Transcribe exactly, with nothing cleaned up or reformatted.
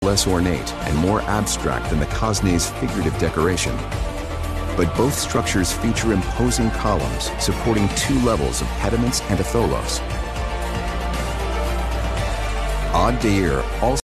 less ornate and more abstract than the Cosne's figurative decoration. But both structures feature imposing columns supporting two levels of pediments and a tholos. Odd Deir also